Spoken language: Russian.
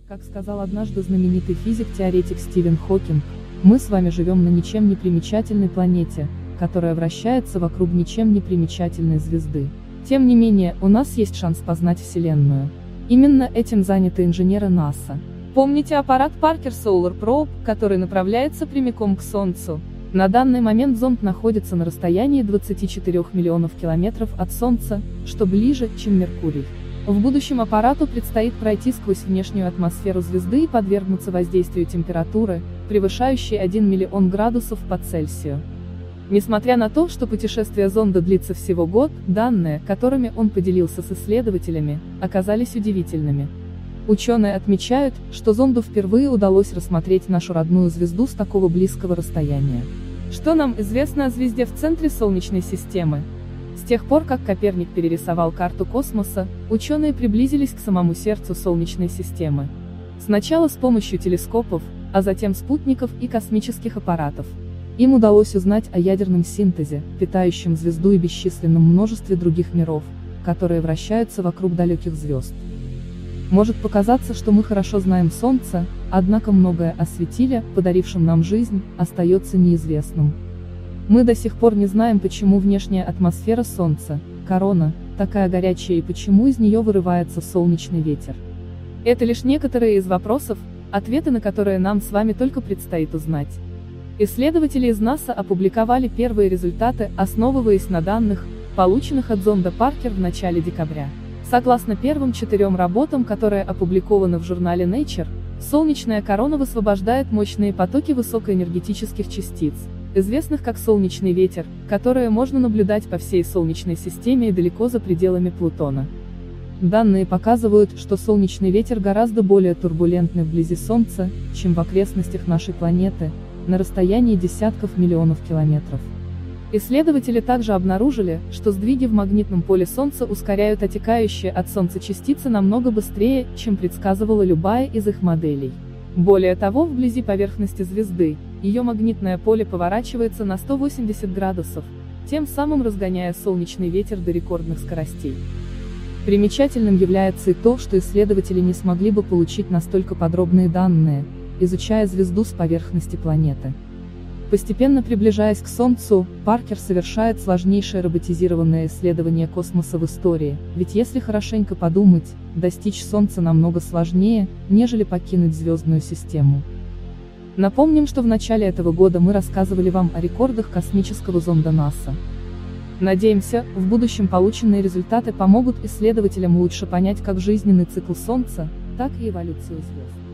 Как сказал однажды знаменитый физик-теоретик Стивен Хокинг, мы с вами живем на ничем не примечательной планете, которая вращается вокруг ничем не примечательной звезды. Тем не менее, у нас есть шанс познать Вселенную. Именно этим заняты инженеры НАСА. Помните аппарат Parker Solar Probe, который направляется прямиком к Солнцу? На данный момент зонд находится на расстоянии 24 миллионов километров от Солнца, что ближе, чем Меркурий. В будущем аппарату предстоит пройти сквозь внешнюю атмосферу звезды и подвергнуться воздействию температуры, превышающей 1 миллион градусов по Цельсию. Несмотря на то, что путешествие зонда длится всего год, данные, которыми он поделился с исследователями, оказались удивительными. Ученые отмечают, что зонду впервые удалось рассмотреть нашу родную звезду с такого близкого расстояния. Что нам известно о звезде в центре Солнечной системы? С тех пор, как Коперник перерисовал карту космоса, ученые приблизились к самому сердцу Солнечной системы. Сначала с помощью телескопов, а затем спутников и космических аппаратов. Им удалось узнать о ядерном синтезе, питающем звезду и бесчисленном множестве других миров, которые вращаются вокруг далеких звезд. Может показаться, что мы хорошо знаем Солнце, однако многое о светиле, подарившем нам жизнь, остается неизвестным. Мы до сих пор не знаем, почему внешняя атмосфера Солнца, корона, такая горячая и почему из нее вырывается солнечный ветер. Это лишь некоторые из вопросов, ответы на которые нам с вами только предстоит узнать. Исследователи из НАСА опубликовали первые результаты, основываясь на данных, полученных от зонда Паркер в начале декабря. Согласно первым 4 работам, которые опубликованы в журнале Nature, солнечная корона высвобождает мощные потоки высокоэнергетических частиц, известных как солнечный ветер, которые можно наблюдать по всей Солнечной системе и далеко за пределами Плутона. Данные показывают, что солнечный ветер гораздо более турбулентный вблизи Солнца, чем в окрестностях нашей планеты, на расстоянии десятков миллионов километров. Исследователи также обнаружили, что сдвиги в магнитном поле Солнца ускоряют отекающие от Солнца частицы намного быстрее, чем предсказывала любая из их моделей. Более того, вблизи поверхности звезды, ее магнитное поле поворачивается на 180 градусов, тем самым разгоняя солнечный ветер до рекордных скоростей. Примечательным является и то, что исследователи не смогли бы получить настолько подробные данные, изучая звезду с поверхности планеты. Постепенно приближаясь к Солнцу, Паркер совершает сложнейшее роботизированное исследование космоса в истории, ведь если хорошенько подумать, достичь Солнца намного сложнее, нежели покинуть звездную систему. Напомним, что в начале этого года мы рассказывали вам о рекордах космического зонда НАСА. Надеемся, в будущем полученные результаты помогут исследователям лучше понять как жизненный цикл Солнца, так и эволюцию звезд.